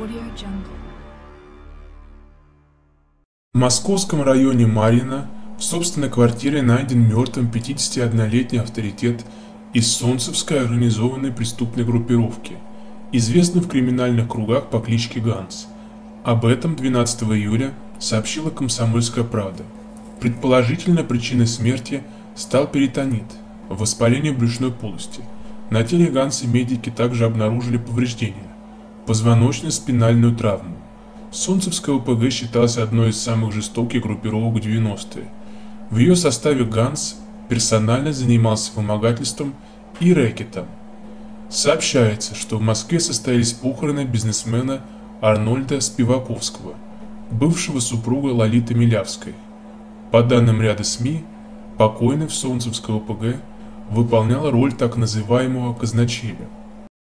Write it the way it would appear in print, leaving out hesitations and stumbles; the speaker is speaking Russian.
В московском районе Марьино в собственной квартире найден мертвым 51-летний авторитет из Солнцевской организованной преступной группировки, известный в криминальных кругах по кличке Ганс. Об этом 12 июля сообщила «Комсомольская правда». Предположительно, причиной смерти стал перитонит, воспаление брюшной полости. На теле Ганса медики также обнаружили повреждения – позвоночно-спинальную травму. Солнцевская ОПГ считалась одной из самых жестоких группировок 90-е. В ее составе Ганс персонально занимался вымогательством и рэкетом. Сообщается, что в Москве состоялись похороны бизнесмена Арнольда Спиваковского, бывшего супруга Лолиты Милявской. По данным ряда СМИ, покойный в Солнцевской ОПГ выполнял роль так называемого казначея.